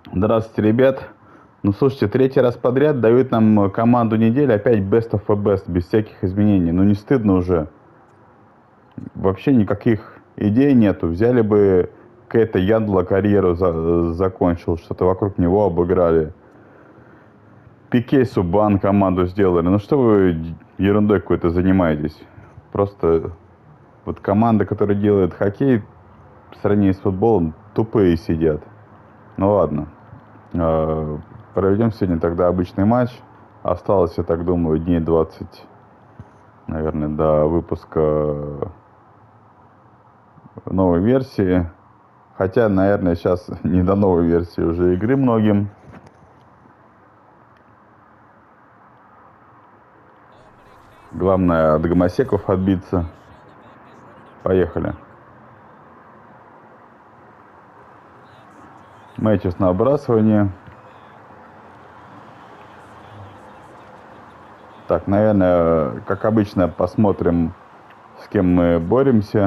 Здравствуйте, ребят. Ну, слушайте, третий раз подряд дают нам команду недели опять best of the best, без всяких изменений. Ну, не стыдно уже. Вообще никаких идей нету. Взяли бы Кэта Яндла, карьеру закончил, что-то вокруг него обыграли. Пике Субан команду сделали. Ну, что вы ерундой какой-то занимаетесь? Просто вот команда, которая делает хоккей, в сравнении с футболом, тупые сидят. Ну, ладно. Э, Проведем сегодня тогда обычный матч. Осталось, я так думаю, дней 20, наверное, до выпуска новой версии. Хотя, наверное, сейчас не до новой версии уже игры многим. Главное от гомосеков отбиться. Поехали. Мэтьюс на отбрасывание. Так, наверное, как обычно, посмотрим, с кем мы боремся.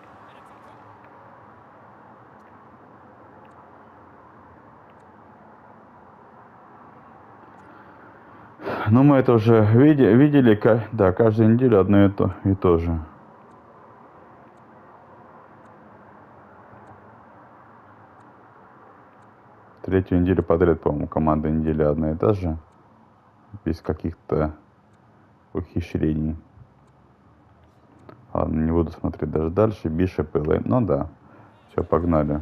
Ну, мы это уже видели, да, каждую неделю одно и то же. Третью неделю подряд, по-моему, команда недели одна и та же. Без каких-то ухищрений. Ладно, не буду смотреть даже дальше. Бишоп и Лейн. Ну да. Все, погнали.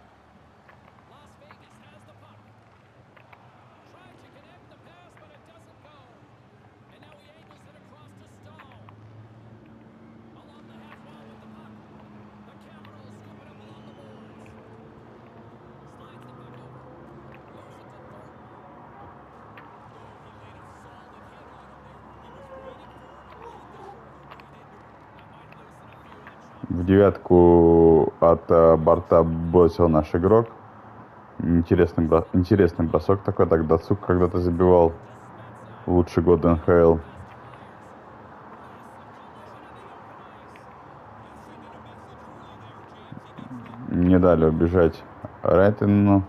В девятку от борта бросил наш игрок. Интересный бросок такой. Так Дацук когда-то забивал. Лучший год НХЛ. Не дали убежать Райтену.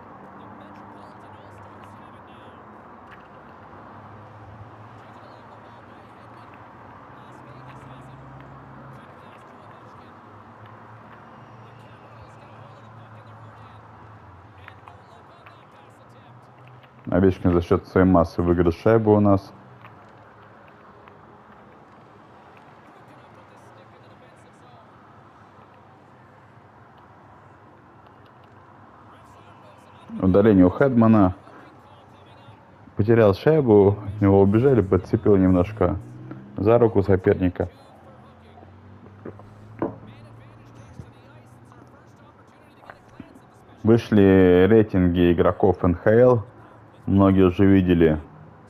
Овечкин за счет своей массы выиграл шайбу у нас. Удаление у Хедмана. Потерял шайбу, от него убежали, подцепил немножко за руку соперника. Вышли рейтинги игроков НХЛ. Многие уже видели.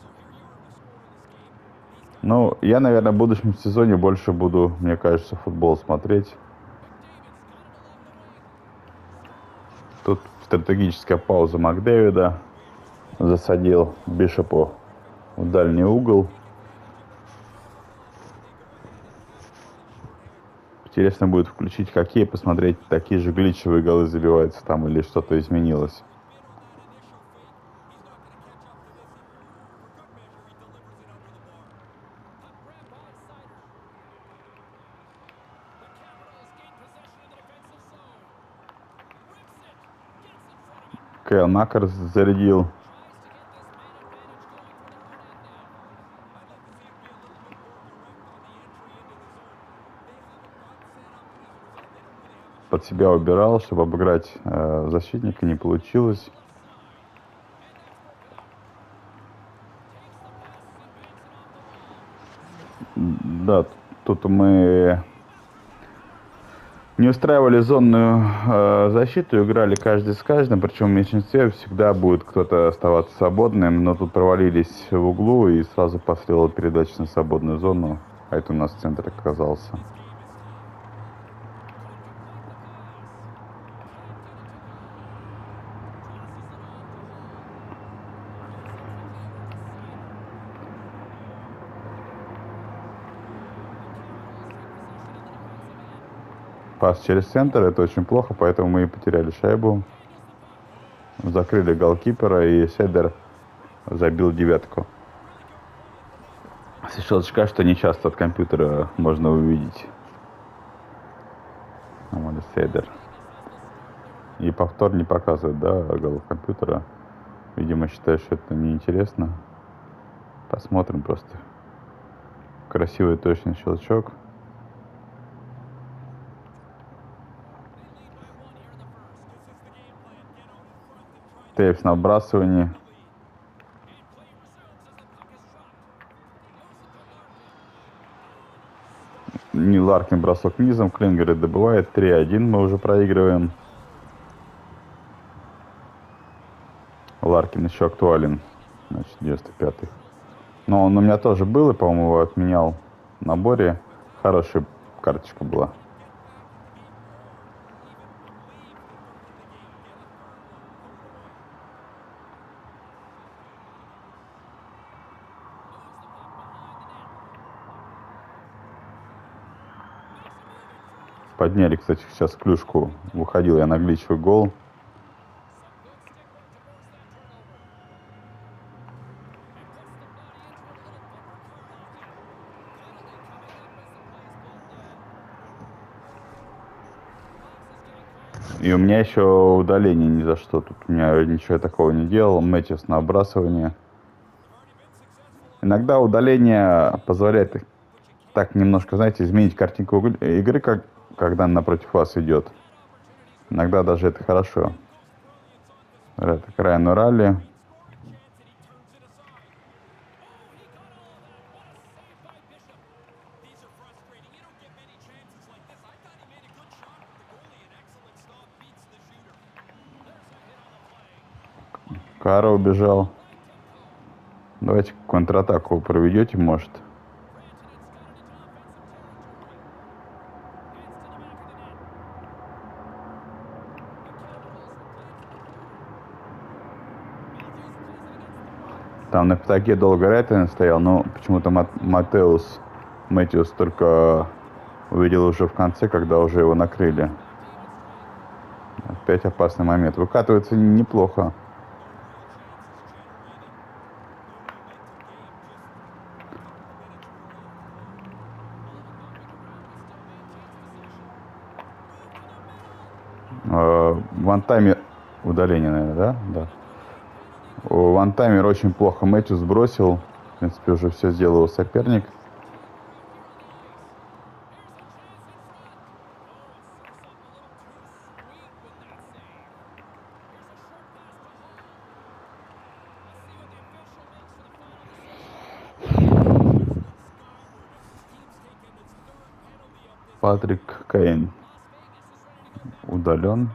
Ну, я, наверное, в будущем сезоне больше буду, мне кажется, футбол смотреть. Тут стратегическая пауза Макдэвида. Засадил Бишопу в дальний угол. Интересно будет включить хоккей, посмотреть, такие же глитчевые голы забиваются там или что-то изменилось. Кайл Макар зарядил. Под себя убирал, чтобы обыграть защитника, не получилось. Да, тут мы не устраивали зонную защиту, играли каждый с каждым, причем в меньшинстве всегда будет кто-то оставаться свободным, но тут провалились в углу и сразу последовала передача на свободную зону, а это у нас центр оказался. Пас через центр, это очень плохо, поэтому мы и потеряли шайбу. Закрыли голкипера, и Седер забил девятку. С щелчка, что не часто от компьютера можно увидеть. Седер. И повтор не показывает, да, гол компьютера. Видимо, считаю, что это неинтересно. Посмотрим просто. Красивый точный щелчок. Тейвс на вбрасывании. Ларкин бросок низом. Клингер добывает. 3-1 мы уже проигрываем. Ларкин еще актуален. Значит, 95-й. Но он у меня тоже был, и, по-моему, его отменял в наборе. Хорошая карточка была. Подняли, кстати, сейчас клюшку. Выходил я на гличевый гол. И у меня еще удаление ни за что. Тут у меня ничего я такого не делал. Мэтьюс на вбрасывание. Иногда удаление позволяет так немножко, знаете, изменить картинку игры, когда она напротив вас идет. Иногда даже это хорошо. Это к Райану Ралли. Кара убежал. Давайте контратаку проведете, может. Там на пятаке долго Райтен стоял, но почему-то Мэтьюс только увидел уже в конце, когда уже его накрыли. Опять опасный момент. Выкатывается неплохо. Вантаймер... Удаление, наверное, да? Да. Вантаймер очень плохо Мэтью сбросил. В принципе, уже все сделал соперник. Патрик Кейн удален.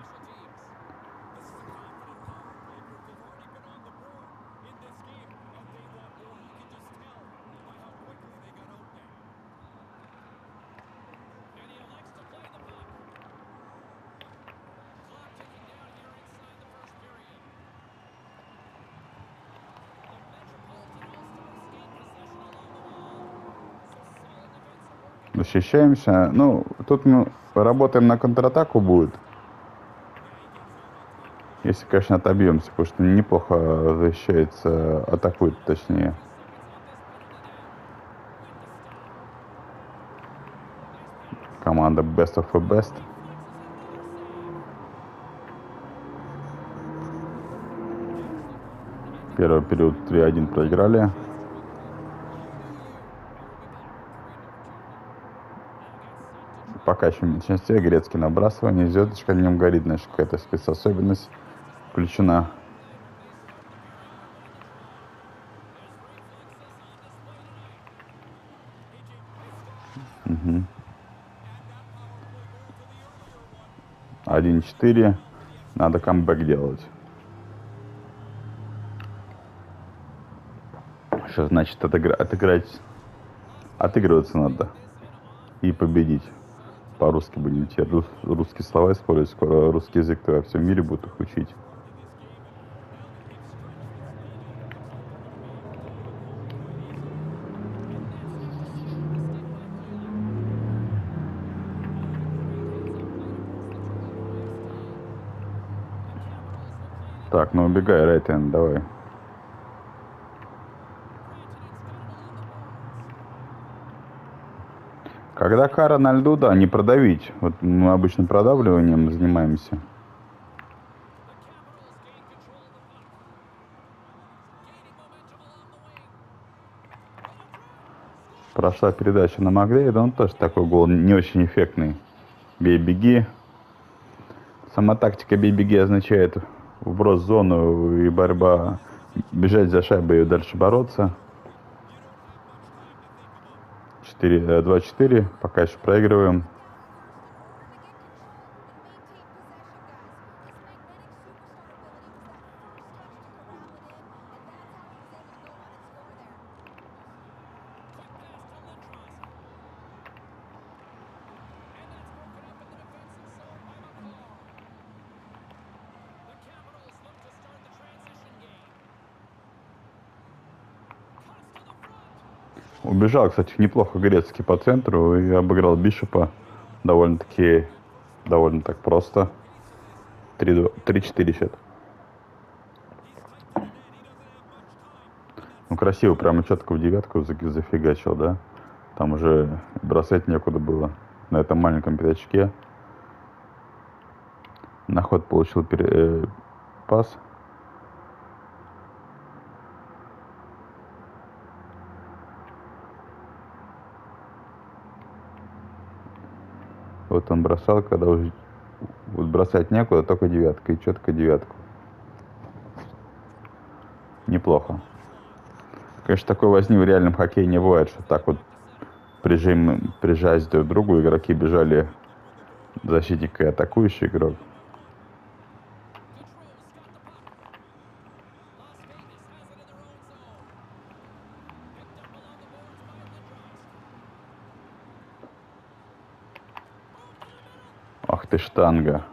Защищаемся. Ну, тут мы работаем на контратаку будет. Если, конечно, отобьемся, потому что неплохо защищается, атакует точнее. Команда Best of the Best. Первый период 3-1 проиграли. Пока еще в меньшинстве. Грецкий набрасывание. Звездочка в нем горит. Значит, какая-то спецособенность включена. Угу. 1-4. Надо камбэк делать. Что значит отыгрываться надо и победить. По-русски будем теперь русские слова использовать. Скоро русский язык во всем мире будут их учить. Так, ну убегай, Рейтен, давай. Когда кара на льду, да, не продавить. Вот мы обычно продавливанием занимаемся. Прошла передача на Макдейда, он тоже такой гол не очень эффектный. Бей-беги. Сама тактика бей-беги означает вброс в зону и борьба, бежать за шайбой и дальше бороться. 2-4, пока еще проигрываем. Убежал, кстати, неплохо Грецкий по центру и обыграл Бишопа довольно-таки, довольно так просто. 3-4 счет. Ну, красиво, прямо четко в девятку зафигачил, да? Там уже бросать некуда было на этом маленьком пятачке. На ход получил пас. Вот он бросал, когда уже вот бросать некуда, только девятка. И четко девятку. Неплохо. Конечно, такой возни в реальном хоккее не бывает, что так вот прижать друг к другу, игроки бежали, защитник и атакующий игрок. Ах ты штанга.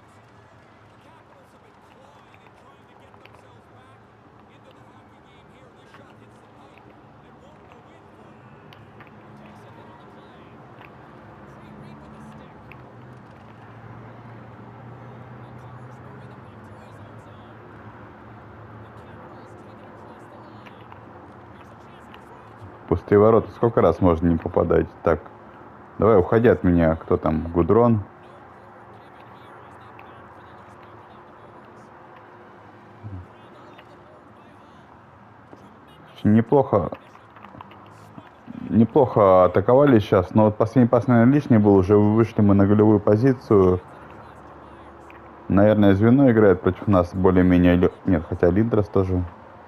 Пустые ворота. Сколько раз можно не попадать? Так, давай, уходи от меня. Кто там? Гудрон. Неплохо. Неплохо атаковали сейчас, но вот последний пас, наверное, лишний был. Уже вышли мы на голевую позицию. Наверное, звено играет против нас более-менее... Нет, хотя Линдрес тоже.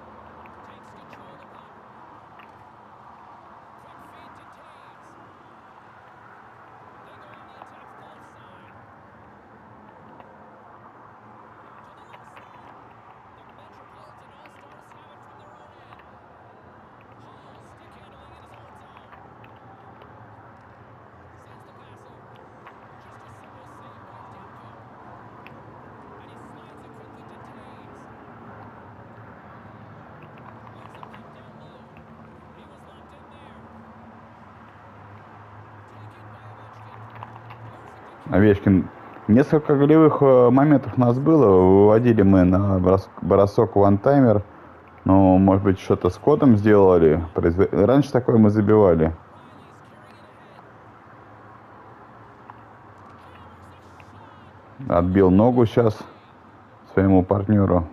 Овечкин. Несколько голевых моментов у нас было. Выводили мы на бросок вантаймер. Ну, может быть, что-то с кодом сделали. Раньше такое мы забивали. Отбил ногу сейчас своему партнеру.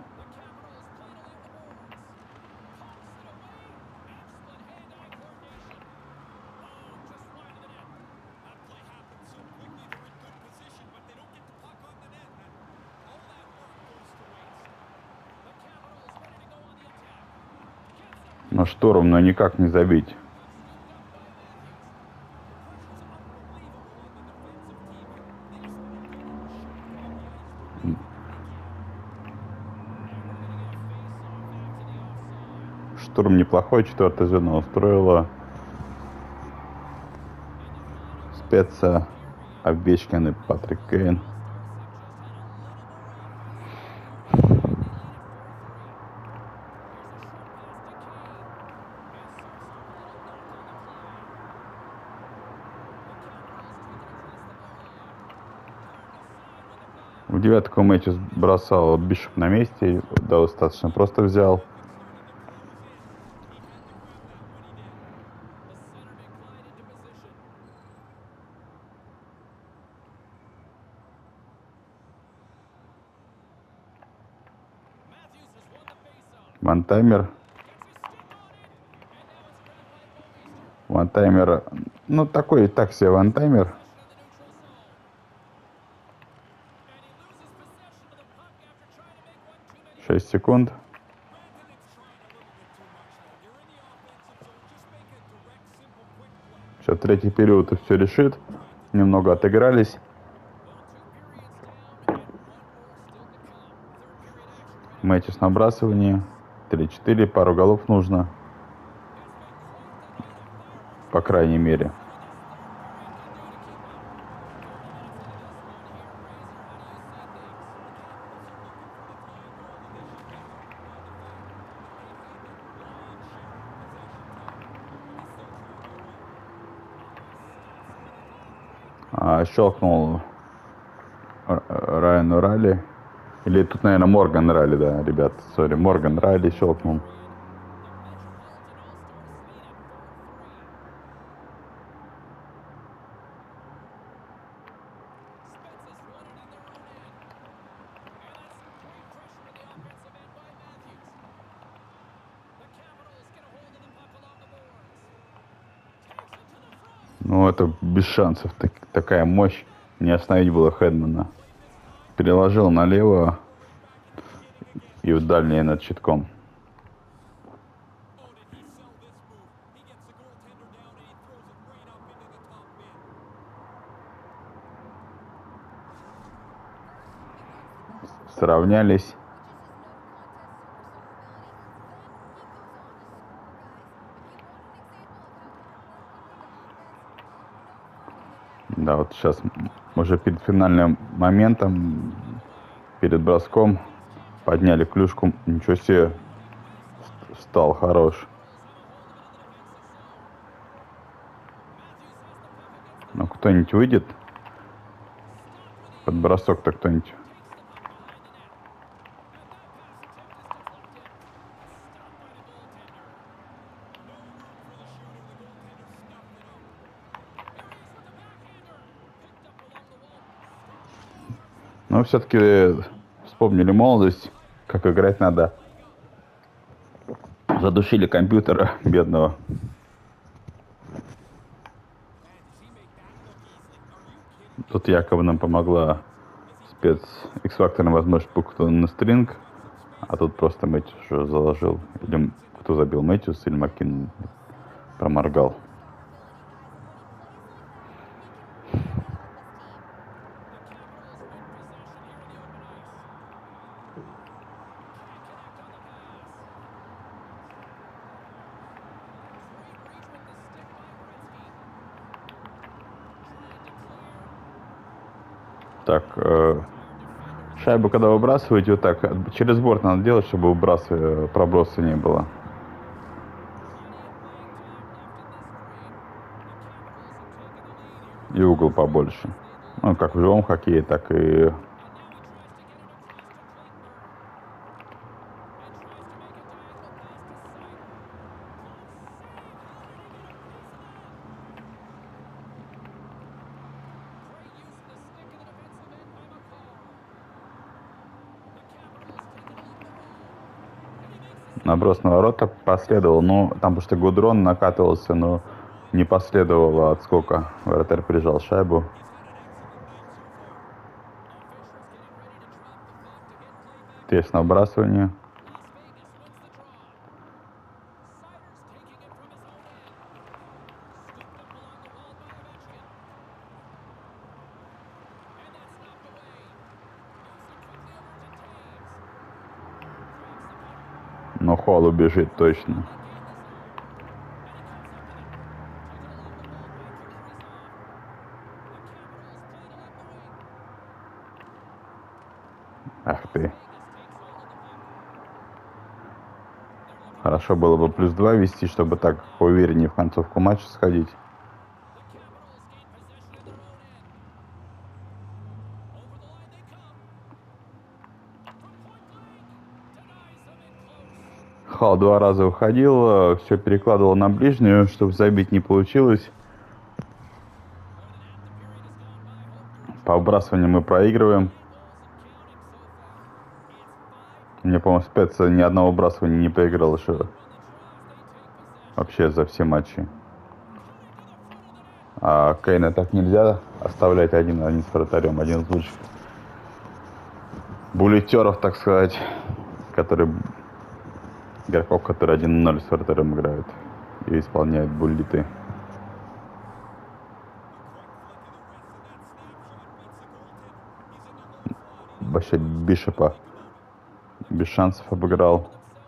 Но штурм, но никак не забить. Штурм неплохой, четвертое звено устроило. Спеца, Овечкин и Патрик Кейн. В девятку Мэтьюс бросал, Бишоп на месте, достаточно просто взял. Вантаймер. Вантаймер. Ну, такой так себе вантаймер. 6 секунд. Сейчас третий период и все решит. Немного отыгрались. Мэтьюс набрасывание. 3-4. Пару голов нужно. По крайней мере. Щелкнул Райан Райли. Или тут, наверное, Морган Райли, да, ребят. Сори, Морган Райли щелкнул. Ну, это без шансов. Такая мощь. Не остановить было Хедмана. Переложил налево и в дальнее над щитком. Сравнялись. Да, вот сейчас уже перед финальным моментом, перед броском, подняли клюшку. Ничего себе, стал хорош. Ну, кто-нибудь выйдет? Под бросок-то кто-нибудь? Но все-таки вспомнили молодость, как играть надо. Задушили компьютера бедного. Тут якобы нам помогла X-факторная возможность пукнуть на стринг, а тут просто Мэтьюс уже заложил. Или кто забил, Мэтьюс или Маккин проморгал. Так, шайбу, когда выбрасываете, вот так, через борт надо делать, чтобы проброса не было. И угол побольше. Ну, как в живом хоккее, так и... Наброс на ворота последовал, ну, там потому что Гудрон накатывался, но не последовало отскока. Вратарь прижал шайбу. Тест на вбрасывание. Но Холл убежит точно. Ах ты. Хорошо было бы +2 вести, чтобы так поувереннее в концовку матча сходить. Хал 2 раза уходил, все перекладывал на ближнюю, чтобы забить не получилось. По вбрасыванию мы проигрываем. Мне, по-моему, спеца ни одного вбрасывания не проиграл еще. Вообще за все матчи. А Кейна так нельзя оставлять один с вратарем, один из лучших буллетеров, так сказать, который игроков, которые 1-0 с вратарем играют и исполняют буллиты. Вообще Бишопа без шансов обыграл.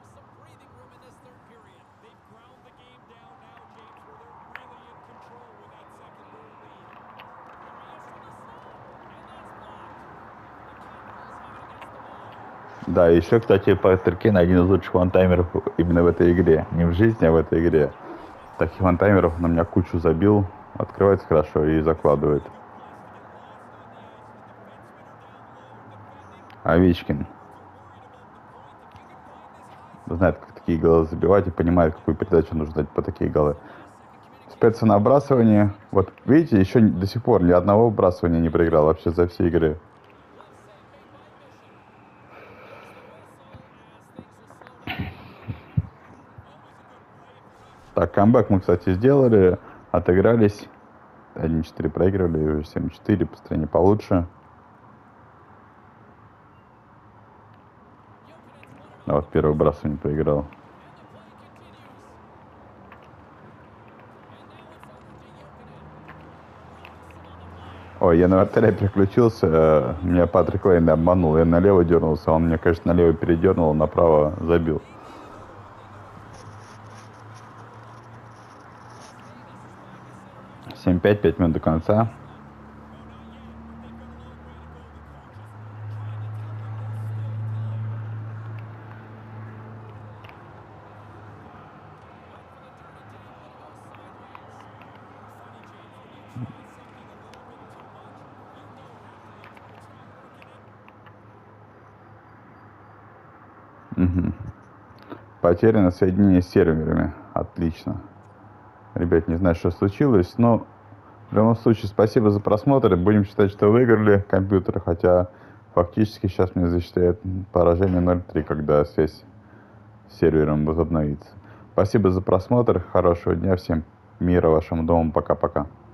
Да, еще, кстати, Паттер Кейн один из лучших вантаймеров именно в этой игре. Не в жизни, а в этой игре. Таких вантаймеров на меня кучу забил. Открывается хорошо и закладывает. Овечкин. Знает, как такие голы забивать и понимает, какую передачу нужно дать по такие голы. Спеца на вбрасывание. Вот видите, еще до сих пор ни одного вбрасывания не проиграл вообще за все игры. Так, камбэк мы, кстати, сделали. Отыгрались. 1-4 проигрывали, и уже 7-4 по стране получше. А вот первый вбрасывание проиграл. Ой, я на вратаря переключился, меня Патрик Лейн обманул, я налево дернулся, он мне, конечно, налево передернул, направо забил. Семь 5 минут до конца. Угу. Потеряно соединение с серверами. Отлично. Ребят, не знаю, что случилось, но в любом случае спасибо за просмотр. Будем считать, что выиграли компьютер, хотя фактически сейчас мне засчитает поражение 0-3, когда связь с сервером возобновится. Спасибо за просмотр, хорошего дня всем, мира вашему дому, пока-пока.